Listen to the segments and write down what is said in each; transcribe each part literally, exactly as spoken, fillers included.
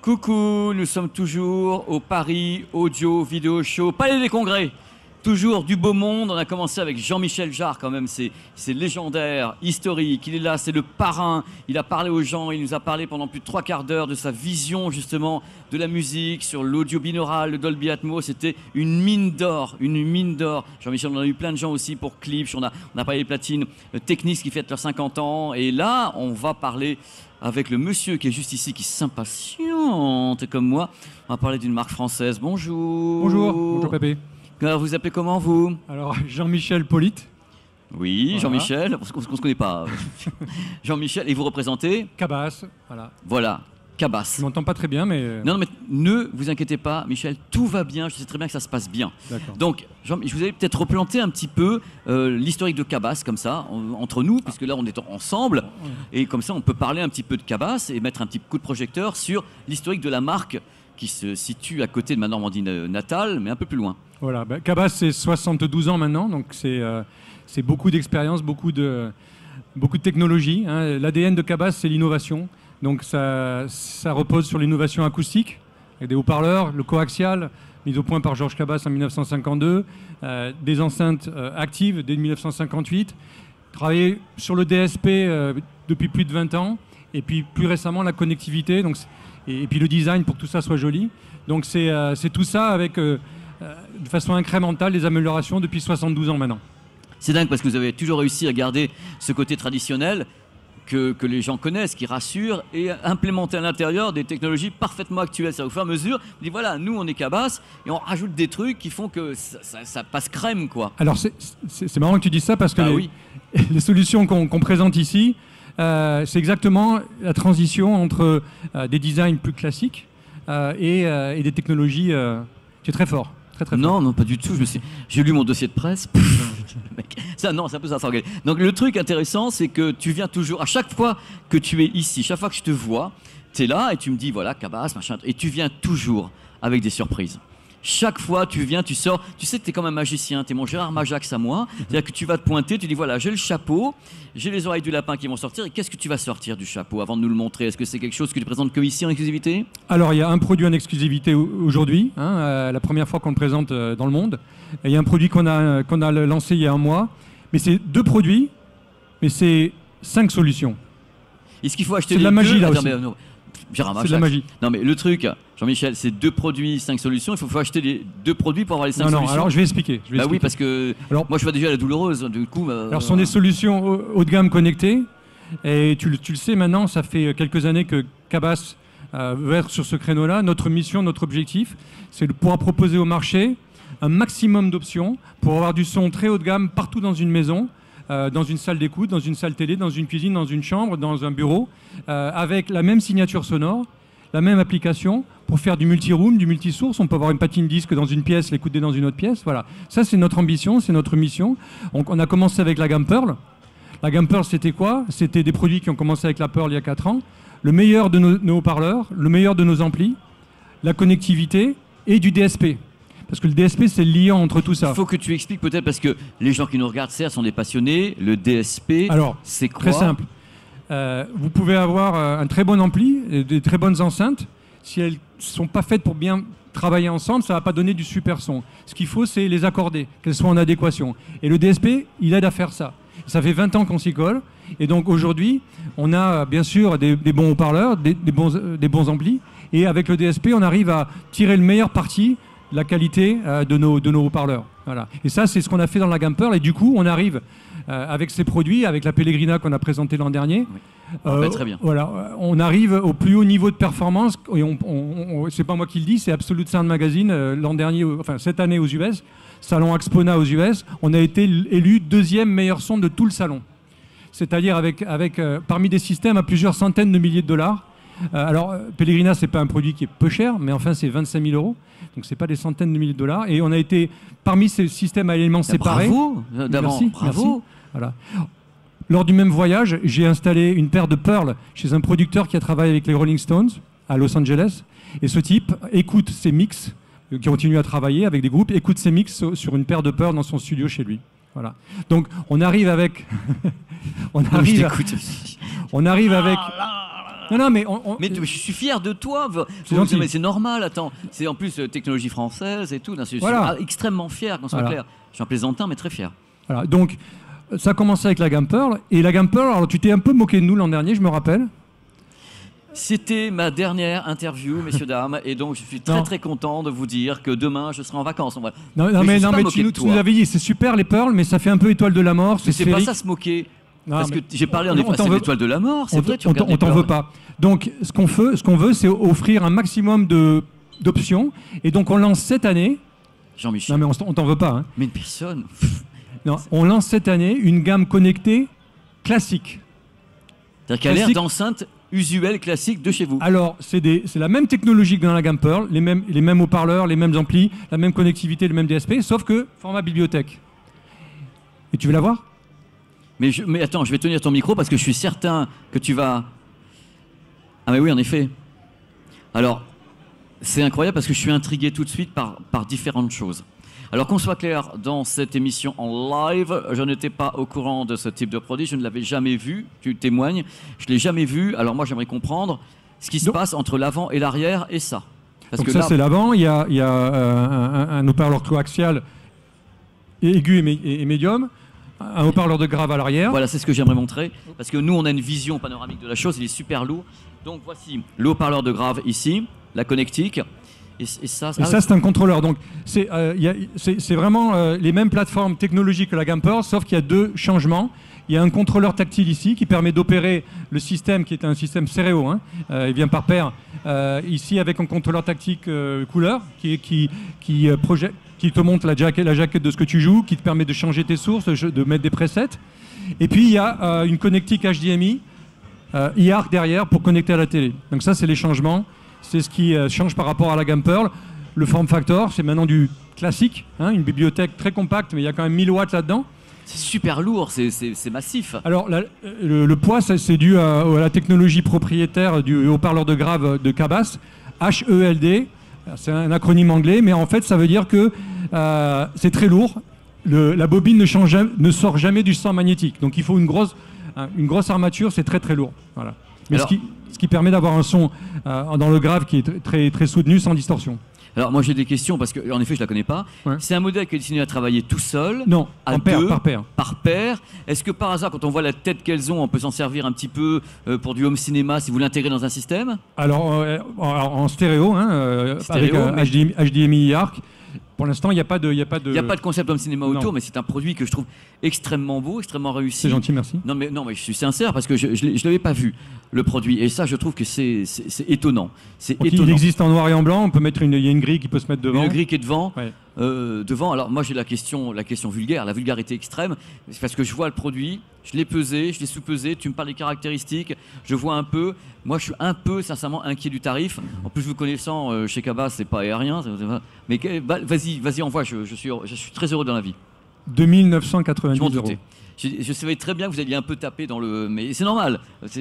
Coucou, nous sommes toujours au Paris Audio Vidéo Show, Palais des Congrès. Toujours du beau monde. On a commencé avec Jean-Michel Jarre quand même, c'est légendaire, historique. Il est là, c'est le parrain. Il a parlé aux gens, il nous a parlé pendant plus de trois quarts d'heure de sa vision justement de la musique, sur l'audio binaural, le Dolby Atmos. C'était une mine d'or, une mine d'or. Jean-Michel, on a eu plein de gens aussi pour Clips. On a, on a parlé des platines euh, Technics qui fêtent leurs cinquante ans. Et là, on va parler avec le monsieur qui est juste ici, qui s'impatiente comme moi. On va parler d'une marque française. Bonjour. Bonjour, bonjour Pépé. Alors, vous appelez comment, vous? Alors, Jean-Michel Polite. Oui, voilà. Jean-Michel, parce qu'on ne se connaît pas. Jean-Michel, et vous représentez? Cabas, voilà. Voilà, Cabas. Je m'entends pas très bien, mais... Non, non, mais ne vous inquiétez pas, Michel, tout va bien, je sais très bien que ça se passe bien. Donc, Jean, je vous avais peut-être replanté un petit peu euh, l'historique de Cabas, comme ça, en, entre nous, puisque là, on est ensemble, et comme ça, on peut parler un petit peu de Cabas et mettre un petit coup de projecteur sur l'historique de la marque qui se situe à côté de ma Normandie natale, mais un peu plus loin. Voilà, bah, Cabas, c'est soixante-douze ans maintenant, donc c'est euh, beaucoup d'expérience, beaucoup de, beaucoup de technologie. Hein. L'A D N de Cabas, c'est l'innovation. Donc ça, ça repose sur l'innovation acoustique, avec des haut-parleurs, le coaxial, mis au point par Georges Cabas en mille neuf cent cinquante-deux, euh, des enceintes euh, actives dès mille neuf cent cinquante-huit, travaillé sur le D S P euh, depuis plus de vingt ans, et puis plus récemment la connectivité, donc, et, et puis le design pour que tout ça soit joli. Donc c'est euh, tout ça avec... Euh, Euh, de façon incrémentale, les améliorations depuis soixante-douze ans maintenant. C'est dingue parce que vous avez toujours réussi à garder ce côté traditionnel que, que les gens connaissent, qui rassure, et implémenter à l'intérieur des technologies parfaitement actuelles. Ça, au fur et à mesure, vous dites voilà, nous on est Cabas et on rajoute des trucs qui font que ça, ça, ça passe crème, quoi. Alors c'est marrant que tu dises ça parce que bah, les, oui. les solutions qu'on qu'on présente ici, euh, c'est exactement la transition entre euh, des designs plus classiques euh, et, euh, et des technologies. Euh, tu es très fort. Très, très non, non, pas du tout. J'ai lu mon dossier de presse. ça, non, c'est un peu ça. Donc le truc intéressant, c'est que tu viens toujours, à chaque fois que tu es ici, chaque fois que je te vois, tu es là et tu me dis, voilà, Cabas, machin, et tu viens toujours avec des surprises. Chaque fois, tu viens, tu sors, tu sais que tu es comme un magicien, tu es mon Gérard Majax à moi, c'est-à-dire que tu vas te pointer, tu dis, voilà, j'ai le chapeau, j'ai les oreilles du lapin qui vont sortir, et qu'est-ce que tu vas sortir du chapeau avant de nous le montrer? Est-ce que c'est quelque chose que tu présentes que ici en exclusivité? Alors, il y a un produit en exclusivité aujourd'hui, hein, euh, la première fois qu'on le présente euh, dans le monde. Il y a un produit qu'on a, qu'on a lancé il y a un mois, mais c'est deux produits, mais c'est cinq solutions. Est-ce qu'il faut acheter C'est de la magie, deux? là Attends, aussi. mais, non. C'est de la magie. Non mais le truc, Jean-Michel, c'est deux produits, cinq solutions. Il faut, faut acheter les deux produits pour avoir les cinq non, solutions. Non, alors je vais expliquer. Je vais bah expliquer. oui, parce que alors, moi je vois déjà la douloureuse. Du coup, bah, alors ce sont des solutions haut, haut de gamme connectées. Et tu, tu le sais maintenant, ça fait quelques années que Cabas euh, veut être sur ce créneau-là. Notre mission, notre objectif, c'est de pouvoir proposer au marché un maximum d'options pour avoir du son très haut de gamme partout dans une maison. Euh, dans une salle d'écoute, dans une salle télé, dans une cuisine, dans une chambre, dans un bureau, euh, avec la même signature sonore, la même application, pour faire du multi-room, du multi-source. On peut avoir une patine disque dans une pièce, l'écouter dans une autre pièce. Voilà. Ça, c'est notre ambition, c'est notre mission. On, on a commencé avec la gamme Pearl. La gamme Pearl, c'était quoi? C'était des produits qui ont commencé avec la Pearl il y a quatre ans. Le meilleur de nos, nos haut-parleurs, le meilleur de nos amplis, la connectivité et du D S P. Parce que le D S P, c'est le liant entre tout ça. Il faut que tu expliques peut-être, parce que les gens qui nous regardent, certes, sont des passionnés. Le D S P, c'est quoi? Très simple. Euh, vous pouvez avoir euh, un très bon ampli, et des très bonnes enceintes. Si elles ne sont pas faites pour bien travailler ensemble, ça ne va pas donner du super son. Ce qu'il faut, c'est les accorder, qu'elles soient en adéquation. Et le D S P, il aide à faire ça. Ça fait vingt ans qu'on s'y colle. Et donc aujourd'hui, on a bien sûr des, des bons haut-parleurs, des, des, bons, euh, des bons amplis. Et avec le D S P, on arrive à tirer le meilleur parti la qualité euh, de nos, de nos haut-parleurs. Voilà. Et ça, c'est ce qu'on a fait dans la gamme Pearl. Et du coup, on arrive euh, avec ces produits, avec la Pellegrina qu'on a présentée l'an dernier. Oui. Euh, bah, très bien. Voilà, on arrive au plus haut niveau de performance. Et on, on, on, c'est pas moi qui le dis, c'est Absolute Sound Magazine euh, l'an dernier, enfin cette année aux U S, salon Axpona aux U S. On a été élu deuxième meilleur son de tout le salon. C'est-à-dire avec, avec euh, parmi des systèmes à plusieurs centaines de milliers de dollars. Euh, alors, Pellegrina, c'est pas un produit qui est peu cher, mais enfin, c'est vingt-cinq mille euros. Donc, c'est pas des centaines de milliers de dollars. Et on a été parmi ces systèmes à éléments séparés. Bravo, merci, bravo. Merci. Voilà. Lors du même voyage, j'ai installé une paire de Pearl chez un producteur qui a travaillé avec les Rolling Stones à Los Angeles. Et ce type écoute ses mix, qui continue à travailler avec des groupes, écoute ses mix sur une paire de Pearl dans son studio chez lui. Voilà. Donc, on arrive avec... on, arrive, on arrive avec... Non, non, mais... On, on... Mais je suis fier de toi. C'est gentil. Mais c'est normal, attends. C'est en plus euh, technologie française et tout. Non, je voilà. suis extrêmement fier, qu'on soit voilà. clair. Je suis un plaisantin, mais très fier. Voilà, donc, ça a commencé avec la gamme Pearl. Et la gamme Pearl, alors tu t'es un peu moqué de nous l'an dernier, je me rappelle. C'était ma dernière interview, messieurs, dames, et donc je suis très non. très content de vous dire que demain je serai en vacances. Va... Non, non, mais, mais, non, mais tu, nous, tu nous avais dit, c'est super les Pearl, mais ça fait un peu étoile de la mort. C'est pas ça se moquer. Non, parce que j'ai parlé en effet de l'étoile de la mort, c'est vrai, tu on t'en veut pas. Donc ce qu'on veut, ce qu'on veut, c'est offrir un maximum de d'options, et donc on lance cette année. Jean-Michel. Non mais on t'en veut pas. Hein. Mais une personne. Non, on lance cette année une gamme connectée classique. C'est-à-dire qu'elle a l'air d'enceinte usuelle classique de chez vous. Alors, c'est la même technologie que dans la gamme Pearl, les mêmes, les mêmes haut-parleurs, les mêmes amplis, la même connectivité, le même D S P, sauf que format bibliothèque. Et tu veux la voir ? mais, je, mais attends, je vais tenir ton micro parce que je suis certain que tu vas... Ah mais oui, en effet. Alors, c'est incroyable parce que je suis intrigué tout de suite par, par différentes choses. Alors qu'on soit clair, dans cette émission en live, je n'étais pas au courant de ce type de produit, je ne l'avais jamais vu, tu témoignes, je ne l'ai jamais vu, alors moi j'aimerais comprendre ce qui se donc, passe entre l'avant et l'arrière et ça. Parce donc que ça là... c'est l'avant, il y a, il y a euh, un, un haut-parleur coaxial aigu et, et, et médium, un haut-parleur de grave à l'arrière. Voilà, c'est ce que j'aimerais montrer, parce que nous on a une vision panoramique de la chose, il est super lourd. Donc voici le haut-parleur de grave ici, la connectique. Et, et ça, et ça c'est un contrôleur. Donc c'est euh, vraiment euh, les mêmes plateformes technologiques que la gamme Pearl, sauf qu'il y a deux changements. Il y a un contrôleur tactile ici qui permet d'opérer le système qui est un système stéréo. Hein. Euh, il vient par paire. Euh, ici avec un contrôleur tactique euh, couleur qui, qui, qui, euh, projette, qui te montre la jaquette, la jaquette de ce que tu joues, qui te permet de changer tes sources, de, de mettre des presets. Et puis il y a euh, une connectique H D M I, euh, I A R C derrière pour connecter à la télé. Donc ça c'est les changements. C'est ce qui euh, change par rapport à la gamme Pearl. Le form factor, c'est maintenant du classique, hein, une bibliothèque très compacte, mais il y a quand même mille watts là-dedans. C'est super lourd, c'est massif. Alors, la, le, le poids, c'est dû à, à la technologie propriétaire du haut-parleur de grave de Cabas, H E L D. C'est un acronyme anglais, mais en fait, ça veut dire que euh, c'est très lourd. Le, la bobine ne, change, ne sort jamais du champ magnétique. Donc, il faut une grosse, une grosse armature, c'est très très lourd. Voilà. Mais Alors, ce qui, ce qui permet d'avoir un son euh, dans le grave qui est très, très soutenu, sans distorsion. Alors moi j'ai des questions parce qu'en effet je la connais pas. Ouais. C'est un modèle qui est destiné à travailler tout seul. Non, à en deux, paire, par paire. Par paire. Est-ce que par hasard quand on voit la tête qu'elles ont, on peut s'en servir un petit peu euh, pour du home cinéma si vous l'intégrez dans un système? Alors euh, en, en stéréo, hein, euh, stéréo, avec euh, H D M I I A R C. Pour l'instant, il n'y a pas de... Il n'y a, pas de... a pas de concept home cinéma autour, non. Mais c'est un produit que je trouve extrêmement beau, extrêmement réussi. C'est gentil, merci. Non mais, non, mais je suis sincère parce que je ne l'avais pas vu, le produit. Et ça, je trouve que c'est étonnant. C'est étonnant. Il existe en noir et en blanc, on peut mettre une, il y a une grille qui peut se mettre devant. Une grille qui est devant. Ouais. Euh, devant. Alors moi, j'ai la question, la question vulgaire, la vulgarité extrême. C'est parce que je vois le produit, je l'ai pesé, je l'ai sous-pesé, tu me parles des caractéristiques, je vois un peu. Moi, je suis un peu, sincèrement, inquiet du tarif. En plus, vous connaissant, euh, chez Cabas, c'est pas aérien. Mais vas-y, vas-y, envoie, je, je, suis, je suis très heureux dans la vie. deux mille neuf cent quatre-vingt-dix euros. Je, je savais très bien que vous alliez un peu taper dans le... Mais c'est normal,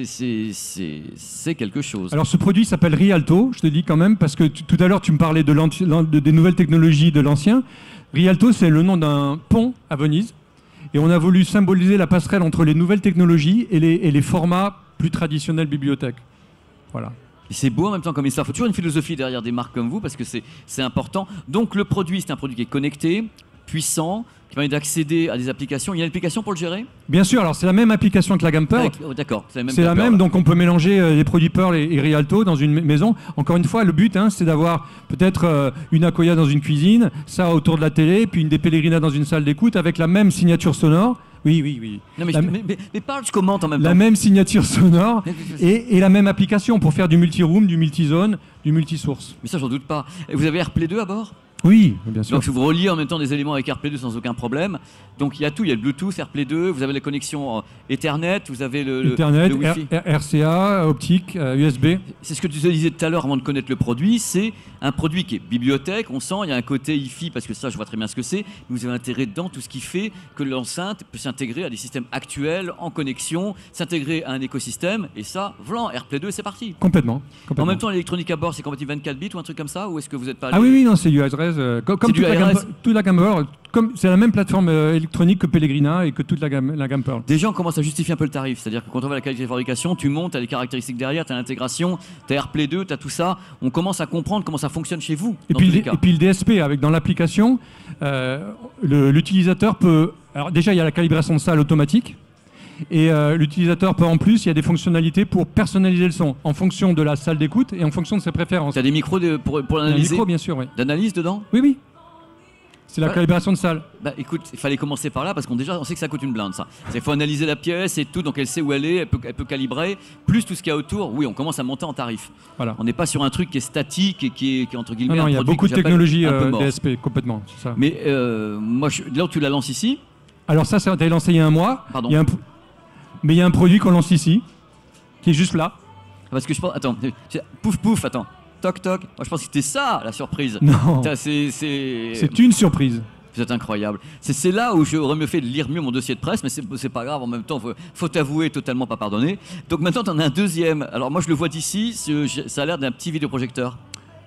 c'est quelque chose. Alors ce produit s'appelle Rialto, je te dis quand même, parce que tout à l'heure tu me parlais de, de des nouvelles technologies de l'ancien. Rialto, c'est le nom d'un pont à Venise. Et on a voulu symboliser la passerelle entre les nouvelles technologies et les, et les formats plus traditionnels bibliothèques. Voilà. C'est beau en même temps comme histoire. Il faut toujours une philosophie derrière des marques comme vous parce que c'est important. Donc le produit, c'est un produit qui est connecté, puissant, qui permet d'accéder à des applications. Il y a une application pour le gérer? Bien sûr, alors c'est la même application que la gamme Pearl. Oh, d'accord, c'est la même. C'est la même, donc on peut mélanger euh, les produits Pearl et, et Rialto dans une maison. Encore une fois, le but, hein, c'est d'avoir peut-être euh, une Akoya dans une cuisine, ça autour de la télé, puis une des Pellegrina dans une salle d'écoute avec la même signature sonore. Oui, oui, oui. Non, mais, la, je, mais, mais, mais parle, je commente en même la temps. La même signature sonore et, et la même application pour faire du multi-room, du multi-zone, du multi-source. Mais ça, j'en doute pas. Et vous avez AirPlay deux à bord? Oui, bien sûr. Donc vous reliez en même temps des éléments avec AirPlay deux sans aucun problème. Donc il y a tout, il y a le Bluetooth, AirPlay deux, vous avez la connexion Ethernet, vous avez le, Ethernet, le Wi-Fi. R C A, optique, euh, U S B. C'est ce que tu disais tout à l'heure avant de connaître le produit, c'est un produit qui est bibliothèque, on sent, il y a un côté Hi-Fi parce que ça je vois très bien ce que c'est, mais vous avez intégré dedans tout ce qui fait que l'enceinte peut s'intégrer à des systèmes actuels, en connexion, s'intégrer à un écosystème, et ça, voilà, AirPlay deux, c'est parti. Complètement, complètement. En même temps, l'électronique à bord, c'est compatible vingt-quatre bits ou un truc comme ça, ou est-ce que vous n'êtes pas... Ah oui, oui, non, c'est U S B. euh, comme, comme toute, la gamme, toute la gamme Pearl, comme c'est la même plateforme euh, électronique que Pellegrina et que toute la gamme, la gamme Pearl. Des gens commencent à justifier un peu le tarif, c'est-à-dire que quand on voit la qualité de fabrication, tu montes, tu as les caractéristiques derrière, tu as l'intégration, tu as AirPlay deux, tu as tout ça, on commence à comprendre comment ça fonctionne chez vous. Et, puis, le, et puis le D S P, avec dans l'application, euh, l'utilisateur peut... Alors déjà, il y a la calibration de salle automatique. Et euh, l'utilisateur peut en plus, il y a des fonctionnalités pour personnaliser le son en fonction de la salle d'écoute et en fonction de ses préférences. Tu as des micros de, pour, pour l'analyser? Des micros, bien sûr, oui. D'analyse dedans? Oui, oui. C'est la voilà. calibration de salle. Bah écoute, il fallait commencer par là parce qu'on déjà on sait que ça coûte une blinde ça. Il faut analyser la pièce et tout, donc elle sait où elle est, elle peut, elle peut calibrer, plus tout ce qu'il y a autour. Oui, on commence à monter en tarif. Voilà. On n'est pas sur un truc qui est statique et qui est, qui est entre guillemets. Non, non, un il y a beaucoup de technologies euh, D S P, complètement. Ça. Mais euh, moi, je, là où tu la lances ici. Alors ça, ça a été lancé il y a un mois. Pardon. Il y a un, mais il y a un produit qu'on lance ici, qui est juste là. Parce que je pense, attends, pouf pouf, attends, toc toc. Moi, je pense que c'était ça la surprise. Non. C'est c'est une surprise. Vous êtes incroyable. C'est là où j'aurais mieux fait de lire mieux mon dossier de presse, mais c'est pas grave, en même temps, faut, faut t'avouer, totalement pas pardonné. Donc maintenant, tu en as un deuxième. Alors moi, je le vois d'ici, ça a l'air d'un petit vidéoprojecteur.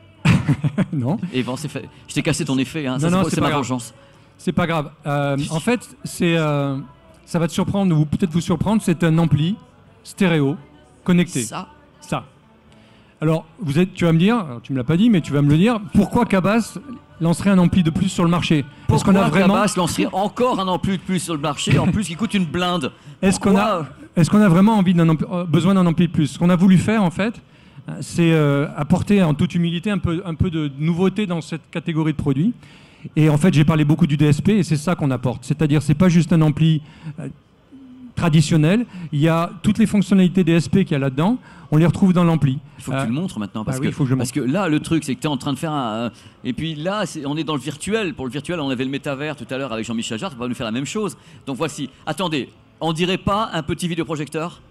Non. Et bon, c'est fait. Je t'ai cassé ton effet, hein. Non, ça, non, c'est ma vengeance. C'est pas grave. Euh, en fait, c'est, euh, ça va te surprendre, ou peut-être vous surprendre, c'est un ampli stéréo connecté. Ça Ça. Alors, vous êtes, tu vas me dire, alors, tu me l'as pas dit, mais tu vas me le dire, pourquoi Cabas lancerait un ampli de plus sur le marché? Est-ce qu'on a vraiment Cabas lancerait encore un ampli de plus sur le marché, en plus qui coûte une blinde? Est-ce qu'on a, est-ce qu'on a vraiment envie d'un ampli, besoin d'un ampli de plus? Ce qu'on a voulu faire, en fait, c'est euh, apporter en toute humilité un peu, un peu de nouveauté dans cette catégorie de produits. Et en fait, j'ai parlé beaucoup du D S P et c'est ça qu'on apporte. C'est-à-dire, c'est pas juste un ampli euh, traditionnel. Il y a toutes les fonctionnalités D S P qu'il y a là-dedans. On les retrouve dans l'ampli. Il faut que euh, tu le montres maintenant. Parce, bah oui, que, faut que je parce que là, le truc, c'est que tu es en train de faire un... Et puis là, est, on est dans le virtuel. Pour le virtuel, on avait le métavers tout à l'heure avec Jean-Michel Jarre. Tu vas nous faire la même chose. Donc voici. Attendez, on dirait pas un petit vidéoprojecteur?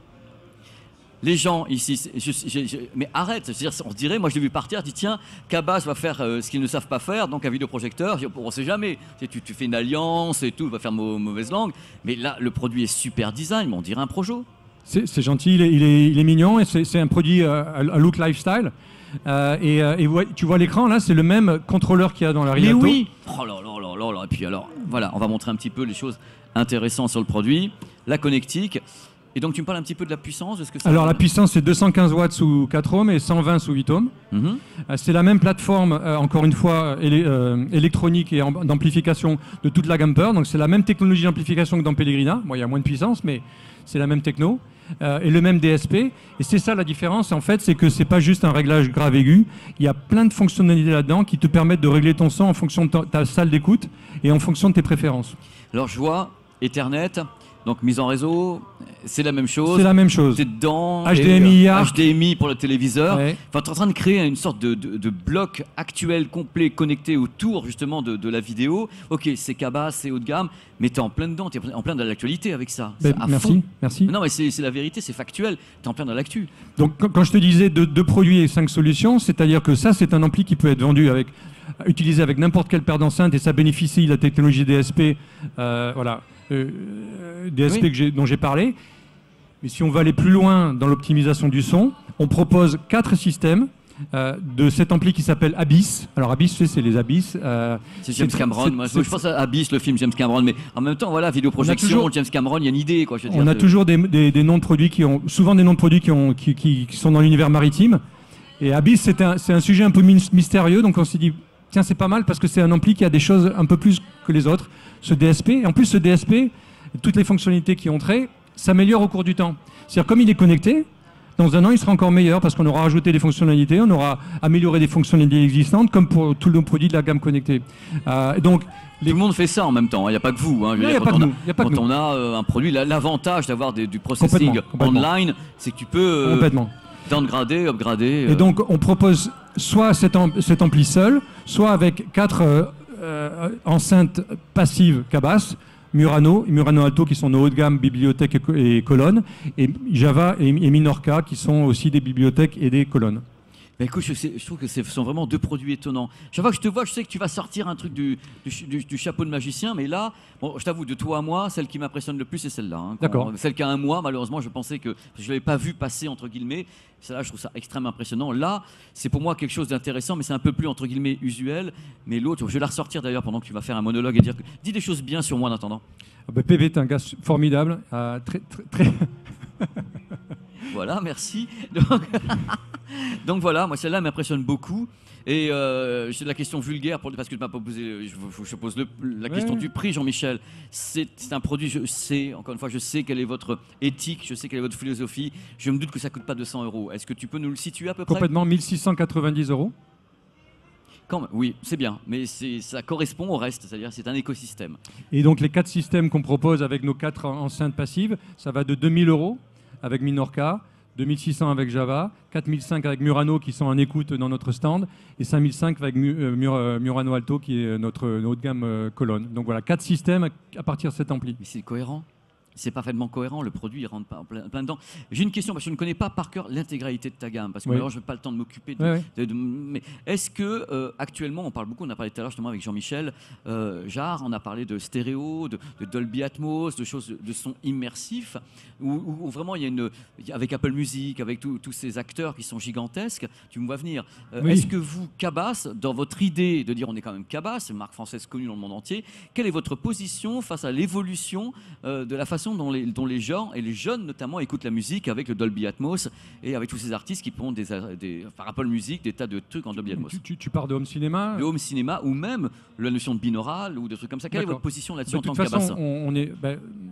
Les gens ici, je, je, je, mais arrête, on se dirait, moi je l'ai vu partir, dit tiens, Cabas va faire euh, ce qu'ils ne savent pas faire, donc un vidéoprojecteur, on ne sait jamais, tu, tu fais une alliance et tout, va faire mau, mauvaise langue, mais là le produit est super design, mais on dirait un Projo. C'est gentil, il est, il, est, il est mignon, et c'est un produit euh, à look lifestyle, euh, et, euh, et ouais, tu vois l'écran là, c'est le même contrôleur qu'il y a dans la Rialto. Mais oui. Oh là là là là là, et puis alors, voilà, on va montrer un petit peu les choses intéressantes sur le produit, la connectique. Et donc tu me parles un petit peu de la puissance de ce que ça. Alors la puissance c'est deux cent quinze watts sous quatre ohms et cent vingt sous huit ohms. Mm-hmm. euh, c'est la même plateforme, euh, encore une fois, élé euh, électronique et d'amplification de toute la gamme Pearl. Donc c'est la même technologie d'amplification que dans Pellegrina. Bon, il y a moins de puissance, mais c'est la même techno. Euh, et le même D S P. Et c'est ça la différence, en fait, c'est que c'est pas juste un réglage grave aigu. Il y a plein de fonctionnalités là-dedans qui te permettent de régler ton son en fonction de ta, ta salle d'écoute et en fonction de tes préférences. Alors je vois Ethernet. Donc mise en réseau, c'est la même chose. C'est la même chose. C'est dedans. H D M I, et, euh, H D M I pour le téléviseur. Ouais. Enfin, tu es en train de créer une sorte de, de, de bloc actuel complet connecté autour justement de, de la vidéo. Ok, c'est Cabas, c'est haut de gamme, mais tu es en plein dedans, tu es en plein dans l'actualité avec ça. Ben, merci, fond. merci. Non, mais c'est la vérité, c'est factuel. Tu es en plein dans l'actu. Donc quand, quand je te disais deux, deux produits et cinq solutions, c'est-à-dire que ça, c'est un ampli qui peut être vendu avec, utilisé avec n'importe quelle paire d'enceinte et ça bénéficie de la technologie D S P. Euh, voilà. Euh, D S P oui. que dont j'ai parlé. Mais si on veut aller plus loin dans l'optimisation du son, on propose quatre systèmes euh, de cet ampli qui s'appelle Abyss. Alors Abyss, c'est les Abyss. Euh, c'est James Cameron. Moi, je pense à Abyss, le film James Cameron. Mais en même temps, voilà, vidéoprojection, toujours, James Cameron, il y a une idée. Quoi, je veux on dire, a toujours des, des, des noms de produits qui ont, souvent des noms de produits qui, ont, qui, qui, qui sont dans l'univers maritime. Et Abyss, c'est un, un sujet un peu mystérieux. Donc on s'est dit, tiens, c'est pas mal parce que c'est un ampli qui a des choses un peu plus que les autres. Ce D S P, et en plus ce D S P, toutes les fonctionnalités qui ont trait, s'améliorent au cours du temps. C'est-à-dire comme il est connecté, dans un an il sera encore meilleur parce qu'on aura rajouté des fonctionnalités, on aura amélioré des fonctionnalités existantes comme pour tous nos produits de la gamme connectée. Euh, donc, les... Tout le monde fait ça en même temps, il n'y a pas que vous. Hein. Il n'y a pas que nous. Y a pas quand que nous. on a euh, un produit, l'avantage d'avoir du processing complètement, complètement. online, c'est que tu peux euh, complètement. downgrader, upgrader. Euh... Et donc on propose soit cet, am cet ampli seul, soit avec quatre euh, euh, enceintes passives Cabas, Murano, Murano Alto qui sont nos hauts de gamme, bibliothèques et, et colonnes, et Java et, et Minorca qui sont aussi des bibliothèques et des colonnes. Bah écoute, je, sais- je trouve que ce sont vraiment deux produits étonnants. Chaque fois que je te vois, je sais que tu vas sortir un truc du, du, ch- du- du chapeau de magicien, mais là, bon, je t'avoue, de toi à moi, celle qui m'impressionne le plus, c'est celle-là. Hein. Quand- D'accord. Celle qui a un mois, malheureusement, je pensais que je ne l'avais pas vu passer, entre guillemets. Celle-là, je trouve ça extrêmement impressionnant. Là, c'est pour moi quelque chose d'intéressant, mais c'est un peu plus, entre guillemets, usuel. Mais l'autre, je vais la ressortir d'ailleurs pendant que tu vas faire un monologue et dire que... Dis des choses bien sur moi en attendant. Ah bah, P V est un gars formidable, euh, très, très, très- Voilà, merci. Donc, donc voilà, moi celle-là m'impressionne beaucoup. Et euh, c'est la question vulgaire, pour, parce que tu m'as pas posé, je, je- je pose le- la question Ouais. du prix, Jean-Michel. C'est c'est un produit, je sais, encore une fois, je sais quelle est votre éthique, je sais quelle est votre philosophie. Je me doute que ça coûte pas deux cents euros. Est-ce que tu peux nous le situer à peu près? complètement mille six cent quatre-vingt-dix euros. Quand même, oui, c'est bien, mais c'est- ça correspond au reste, c'est-à-dire c'est un écosystème. Et donc les quatre systèmes qu'on propose avec nos quatre enceintes passives, ça va de deux mille euros avec Minorca, deux mille six cents avec Java, quatre mille cinq avec Murano qui sont en écoute dans notre stand, et cinq mille cinq avec Mu- euh, Mur- euh, Murano Alto qui est notre, notre haut de gamme euh, colonne. Donc voilà, quatre systèmes à- à partir de cet ampli. Mais c'est cohérent. C'est parfaitement cohérent, le produit il rentre pas en plein, plein dedans. J'ai une question parce que je ne connais pas par cœur l'intégralité de ta gamme parce que Oui. maintenant je n'ai pas le temps de m'occuper de, Ouais, ouais. de- de- mais est-ce que euh, actuellement on parle beaucoup, on a parlé tout à l'heure justement avec Jean-Michel euh, Jarre, on a parlé de stéréo, de, de Dolby Atmos, de choses de son immersif où, où- où vraiment il y a une avec Apple Music, avec tous tous ces acteurs qui sont gigantesques, tu me vois venir. Euh, Oui. Est-ce que vous, Cabas, dans votre idée de dire on est quand même Cabas, c'est une marque française connue dans le monde entier, quelle est votre position face à l'évolution euh, de la façon dont les, dont les gens et les jeunes notamment écoutent la musique avec le Dolby Atmos et avec tous ces artistes qui font des, des par Apple Music des tas de trucs en Dolby Atmos, Tu, tu- tu pars de home cinéma. le home cinéma ou même la notion de binaural ou des trucs comme ça. Quelle est D'accord. votre position là-dessus Bah, en de tant toute que Cabas? façon, on, on est. bah,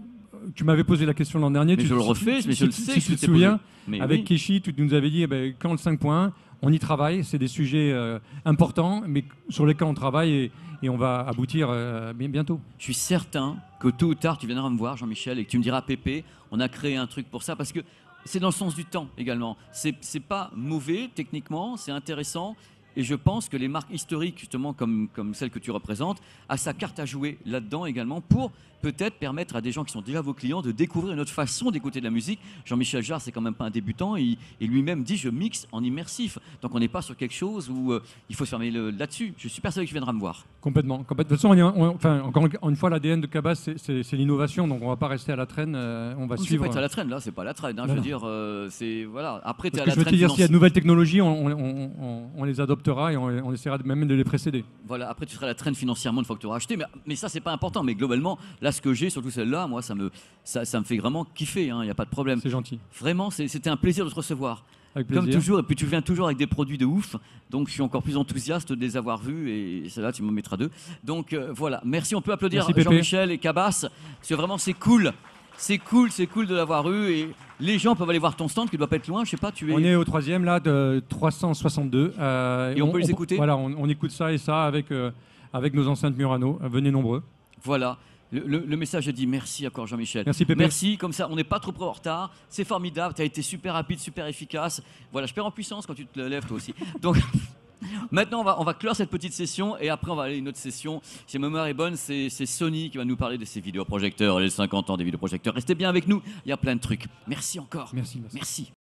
tu m'avais posé la question l'an dernier. Mais tu, je le si- refais, si- mais si- je le si- sais Si que tu je te t'ai souviens, posé. Mais avec oui. Keshi, tu nous avais dit eh ben, quand le cinq point un, on y travaille. C'est des sujets euh, importants, mais sur lesquels on travaille et, et on va aboutir euh, bien, bientôt. Je suis certain que tôt ou tard, tu viendras me voir, Jean-Michel, et que tu me diras, Pépé, on a créé un truc pour ça, parce que c'est dans le sens du temps également. C'est c'est pas mauvais techniquement, c'est intéressant, et je pense que les marques historiques, justement, comme, comme celle que tu représentes, a sa carte à jouer là-dedans également pour peut-être permettre à des gens qui sont déjà vos clients de découvrir une autre façon d'écouter de la musique. Jean-Michel Jarre, c'est quand même pas un débutant, et, et lui-même dit je mixe en immersif. Donc on n'est pas sur quelque chose où euh, il faut se fermer le- là-dessus. Je suis persuadé que tu viendras me voir. Complètement. Complètement. De toute façon, on est- on- enfin, encore une fois, l'A D N de Cabas, c'est- c'est c'est l'innovation, donc on va pas rester à la traîne. euh, on va C'est suivre. pas être à la traîne, là, c'est pas à la traîne. hein, Non, je veux non. dire, euh, c'est voilà. Après, tu es Parce à que la je veux te traîne dire, s'il y a de financière. nouvelles technologies, on, on- on- on les adoptera et on, on essaiera de- même de les précéder. Voilà, après tu seras à la traîne financièrement une fois que tu auras acheté, mais, mais ça c'est pas important. Mais globalement, là ce que j'ai, surtout celle-là, moi ça me, ça, ça me fait vraiment kiffer, il n'y a pas de problème. C'est gentil. Vraiment, c'est- c'était un plaisir de te recevoir. Avec plaisir. Comme toujours, et puis tu viens toujours avec des produits de ouf, donc je suis encore plus enthousiaste de les avoir vus, et celle-là tu m'en mettras deux. Donc euh, voilà, merci, on peut applaudir Merci, Pépé. Jean-Michel et Cabas, parce que vraiment c'est cool, c'est cool, c'est cool de l'avoir eu, et les gens peuvent aller voir ton stand qui doit pas être loin, je sais pas, tu es... On est au troisième là de trois cent soixante-deux. euh, Et on peut les écouter Voilà, on, on écoute ça et ça avec, euh, avec nos enceintes Murano. Euh, Venez nombreux. Voilà. Le, le- le message est dit. Merci encore, Jean-Michel. Merci, Pépé. Merci, comme ça, on n'est pas trop en retard. C'est formidable. Tu as été super rapide, super efficace. Voilà, je perds en puissance quand tu te lèves, toi aussi. Donc, maintenant, on va, on va clore cette petite session et après, on va aller à une autre session. Si ma mémoire est bonne, c'est c'est Sony qui va nous parler de ses vidéoprojecteurs, les cinquante ans des vidéoprojecteurs. Restez bien avec nous. Il y a plein de trucs. Merci encore. Merci. merci. Merci.